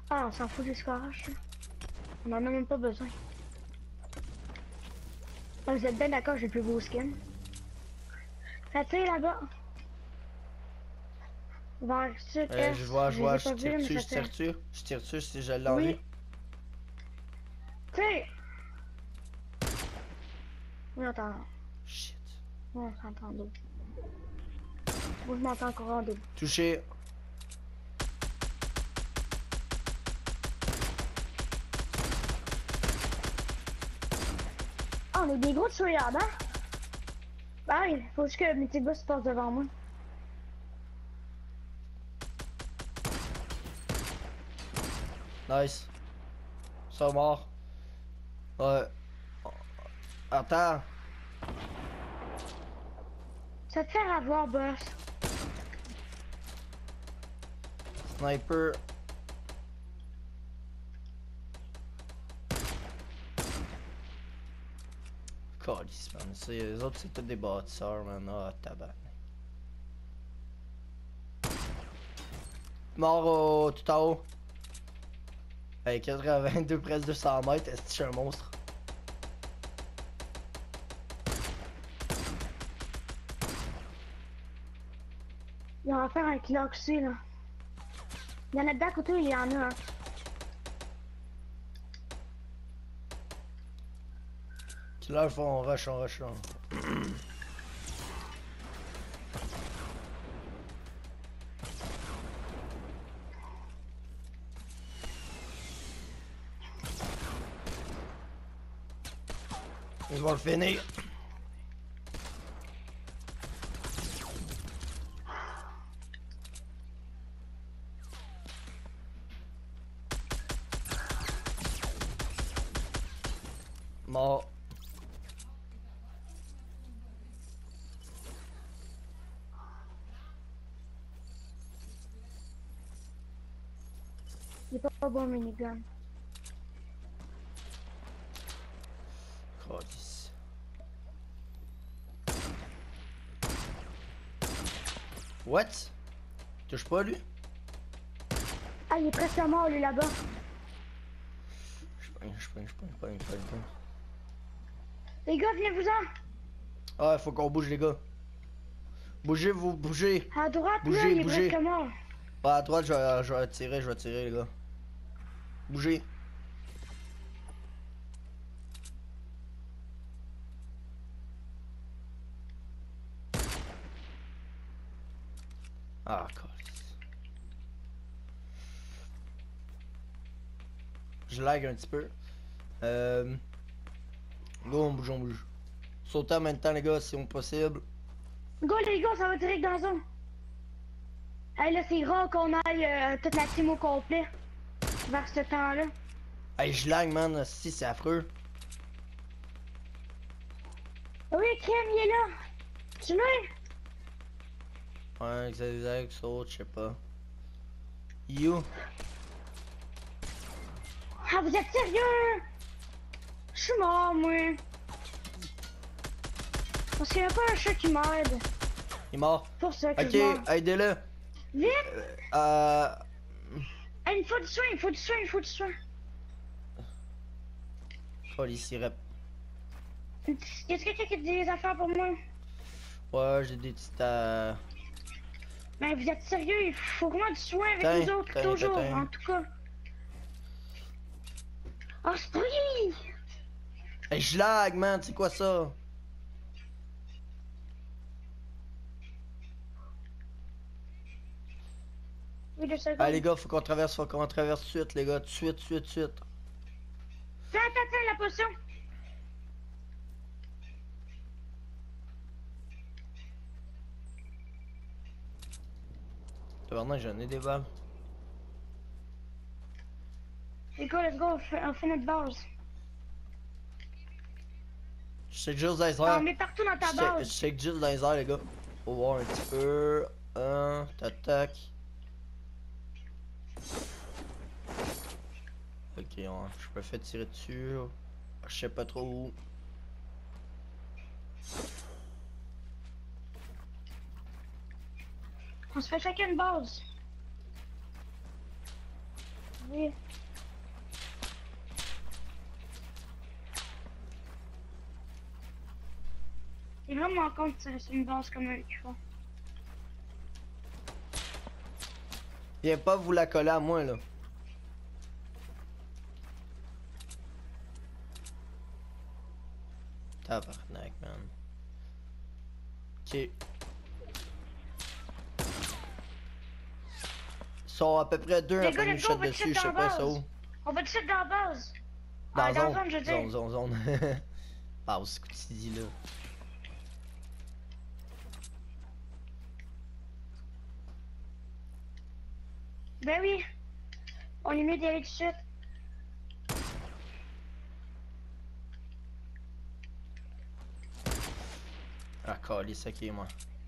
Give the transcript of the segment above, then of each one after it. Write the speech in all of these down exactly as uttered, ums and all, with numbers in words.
Ah, on s'en fout du scorage. On en a même pas besoin. Ah, vous êtes bien d'accord, j'ai plus beau skin. Ça tire là-bas. Vers sud, Euh, est, je vois, je je les vois, ai je pas vus, tire mais dessus, ça je tire tire. dessus. Je tire dessus si je l'ai Oui. vu. Tu sais. Oui, attends. Shit. Oui, on s'entend double. Moi, je m'entends encore en double. Touché. Ah, on est des gros tueurs, hein? Bah oui, faut juste que le petit boss passe devant moi. Nice. Ils sont morts. Ouais. Attends. Ça te fait avoir, boss. Sniper. Calice, man. C'est- Les autres, c'est tous des bâtisseurs, man. Ah, tabac. Mort au, tout en haut. Hey, quatre-vingt-deux, presque deux cents mètres. Est-ce que je suis un monstre? Il va faire un clock aussi, là. Il y en a d'à côté, il y en a un. Tu là, on rush, on rush, là. Ils vont le finir. Mort. Il est pas bon, minigun. Calice. What? Touche pas, lui? Ah, il est presque mort, lui, là-bas. Je pogne, je pogne, je pogne, je pogne, je pogne, je pogne. Les gars, venez-vous-en. Ah, il faut qu'on bouge, les gars. Bougez, vous, bougez. À droite, Bougez, là, il est bougez. presque mort. Ah, à droite, je vais, je vais tirer, je vais tirer, les gars. Bougez. Ah, calice. Je lag un petit peu. Euh... Go, on bouge, on bouge. Sautez en même temps, les gars, si on possible. Go, les gars, ça va direct dans la zone. Hey, là, c'est rare qu'on aille euh, toute la team au complet vers ce temps-là. Hey, je lag, man. Si, c'est affreux. Oui, Kim, il est là. Tu l'as? Ouais, zigzag, saute, je sais pas. You. Ah, vous êtes sérieux? Je suis mort, moi. Parce qu'il n'y a pas un chat qui m'aide. Il est mort. Pour ça que Ok, je meurs. aidez-le. Vite! Euh... Hey, il faut du soin, il faut du soin, il faut du soin. Police, il rep. Y a quelqu'un qui a des affaires pour moi? Ouais, j'ai des petites... Euh... Mais vous êtes sérieux? Il faut vraiment du soin avec Tain, nous autres, tain, toujours, tain, tain. en tout cas. Oh, c'est pris! Hey, je lag, man. C'est quoi ça? Oui, deux secondes. Ah, les gars, faut qu'on traverse, faut qu'on traverse tout de suite, les gars. Tout de suite, tout de suite, tout de suite. Tiens, tiens, tiens, la potion! Tabarnak, j'en ai des balles. Les gars, let's go, on fait, on fait notre base. Je sais juste dans les On airs. met partout dans ta Je base. sais juste dans les airs, les gars. Faut voir un petit peu. Un, t'attaques. Ok, on, je me fais tirer dessus. Je sais pas trop où. On se fait chacun une base. Oui. C'est vraiment con que c'est une base comme eux qui font. Viens pas vous la coller à moi là. Tabarnak, man. Ok. Ils sont à peu près deux Les à gars, faire une let's go, shot on va dessus, check je sais dans pas la ça base. où. On va check dans la base. Dans Ah, dans la zone, zone, je veux zone, dire. zone, zone. Pause, ce que tu dis là. Ben oui. On est mieux d'y aller tout de suite. Ah, calisse, ok, moi.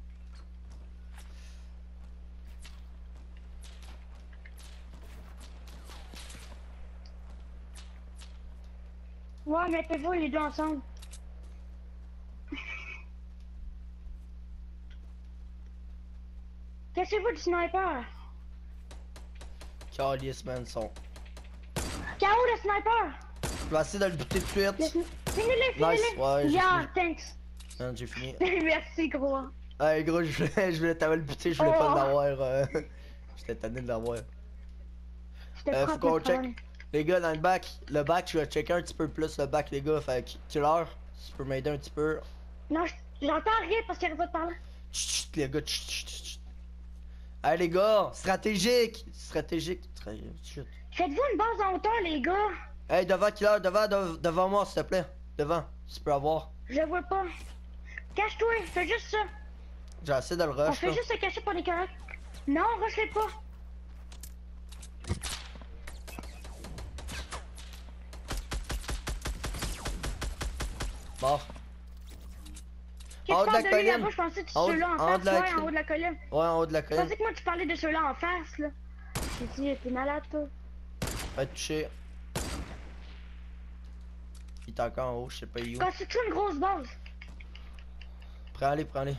Ouais, mettez-vous les deux ensemble. Qu'est-ce que vous du sniper? Calisse, man, son. K O le sniper! Je vais essayer de le buter tout de Le suite. sni- Finis-le, finis-le! Nice, ouais, j'ai Yeah, fini. thanks! Man, j'ai fini. Merci, gros. Hey, gros, je voulais, je voulais t'avoir le buter, je voulais pas Oh. l'avoir. Euh... J'étais tanné de l'avoir. J'étais Euh, prêt faut qu'on pour check. travail. Les gars, dans le bac, le bac, je vais checker un petit peu plus le bac, les gars. Fait que, killer, si tu peux m'aider un petit peu. Non, je- j'entends rien parce qu'il arrête pas de parler. Chut, chut, les gars, chut, chut, chut, chut. Hey, les gars, stratégique! Stratégique. Tra- Chut. Faites-vous une base en hauteur, les gars? Hey, devant, killer, devant, dev- devant moi, s'il te plaît. Devant, si tu peux avoir. Je le vois pas. Cache-toi, fais juste ça. J'ai essayé de le On rush, fait là. juste se cacher pour les corrects. Non, rush-les pas. Mort. Qu'est-ce En que haut tu de la parles de lui colline. là-bas? Je pensais que tu En haut- ceux-là en en haut face. de la Ouais, colline. en haut de la colline. Ouais, en haut de la Je colline. pensais que moi tu parlais de ceux-là en face, là. J'ai dit, t'es malade, toi. Va te toucher. Il est encore en haut, je sais pas où. Constitue une grosse base. Prends-les, prends-les.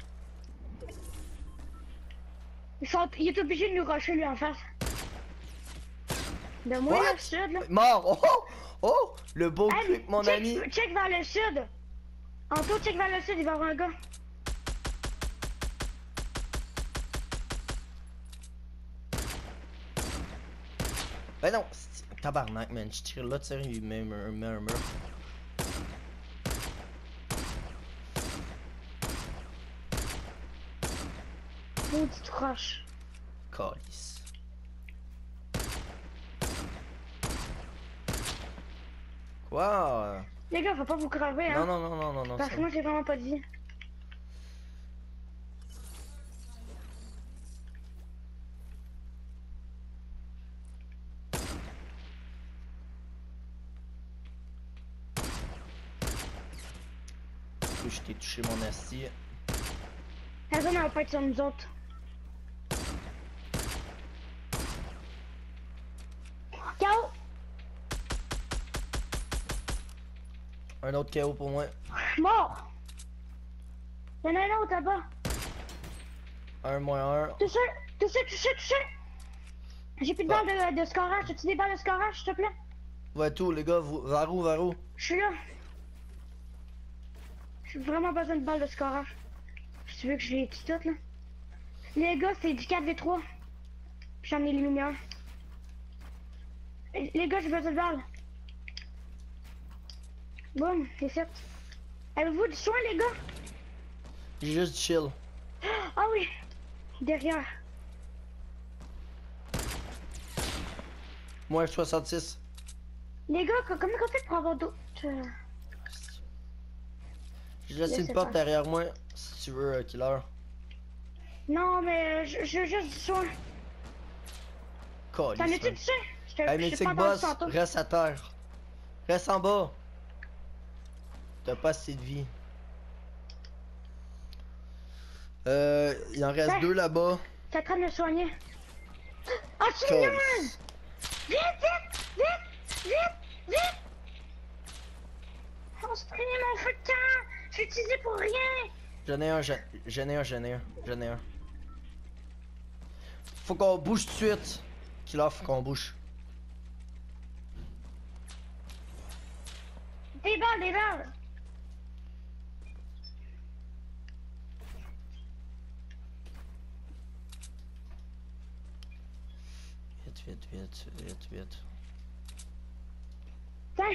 Ils sont... Il est obligé de nous rusher, lui, en face. De moi, What? là, le sud, là. Mort! Oh! Oh! Oh! Le beau Hey, clip, mon check, ami! check vers le sud. Anto, check vers le sud, il va y avoir un gars. Ben non! c'est- Tabarnak, man. Je tire là, tu sais, il met un met un mur. Maudite roche. Calice. Quoi? Les gars, faut pas vous crever, hein. Non, non, non, non, non, non. Parce ça- que moi, j'ai vraiment pas de vie. Je t'ai touché mon asti. La zone, elle va pas être sur nous autres. K O! Un autre K O pour moi. Mort! Y'en a un autre là-bas. Un moins un. Touché! Touché, touché, touché! J'ai plus de Ouais. balles de, de scorage. As-tu des balles de scorage, s'il te plaît? Ouais, tout, les gars, vous... vers où, vers où? Je suis là. J'ai vraiment besoin de balles de scorage. Si tu veux que je les tue toutes, là. Les gars, c'est du quatre v trois. J'en ai les lumières. Les gars, j'ai besoin de balles. Boum, c'est fait. Avez-vous du soin, les gars? J'ai juste chill. Ah oui! Derrière. Moins soixante-six. Les gars, co- comment on fait pour avoir d'autres... euh, J'ai laissé Laissez une porte faire. derrière moi, si tu veux, euh, killer. Non, mais je je veux juste du soin. Calice, T'en as-tu man. du soin? Je te Hey, je t'ai Mythic pas entendu Boss, tantôt. reste à terre. Reste en bas. T'as pas assez de vie. Euh, il en reste Ouais. deux là-bas. T'es en train de me soigner. Ah, tu me Calice. niaises! Vite, vite, vite, vite, vite! On se prenait mon feu de camp! Je l'ai utilisé pour rien! J'en ai un, j'en j'en ai un, j'en ai un, j'en ai un. Faut qu'on bouge tout de suite. Killer, faut qu'on bouge. Des balles, des balles! Vite, vite, vite, vite, vite. Tiens!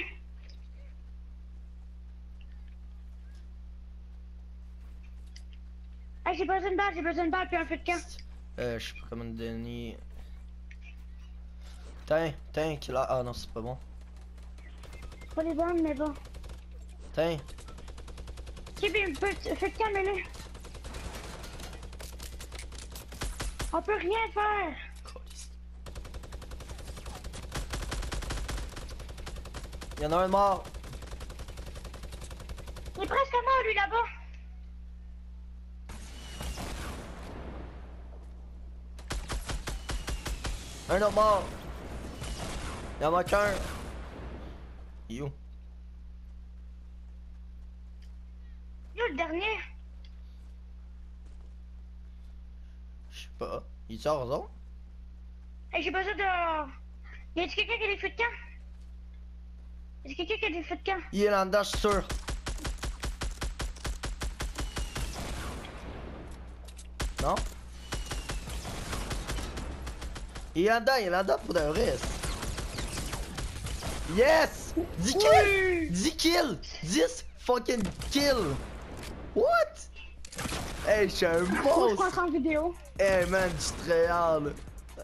Hey, j'ai besoin de balles, j'ai besoin de balles puis un feu de camp. Euh, je sais pas comment te donner. Tiens, tiens, qu'il a. Ah non, c'est pas bon. Pas les bonnes, mais bon. Tiens. Ok, bien, feu feu de camp, mets-le. On peut rien faire. Il y en a un de mort. Il est presque mort, lui, là-bas. Un autre mort. Il y en manque un. Yo. Yo, le dernier. Je sais pas. Il sort en zone? Hey, j'ai besoin de... Y a-t-il quelqu'un qui a des feux de camp? Y a quelqu'un qui a des feux de camp? Il est là dedans, je suis sûr. Non? Il est là dedans, il est là dedans pour de vrai. Yes! dix kills! Oui! dix kills! dix fucking kills! What? Hey, je suis un Moi, je prends monstre! en vidéo. Hey man, je suis très hard.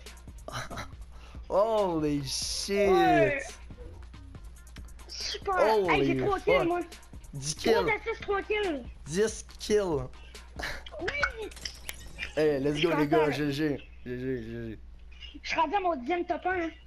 Holy shit! Ouais. Super! Holy Hey, j'ai trois fuck. kills, moi. dix trois kills! assists, trois kills. dix kills! Oui! Hey, let's go Je les gars, t'entends. G G! G G, G G. Je suis rendu à mon dixième top un. Hein.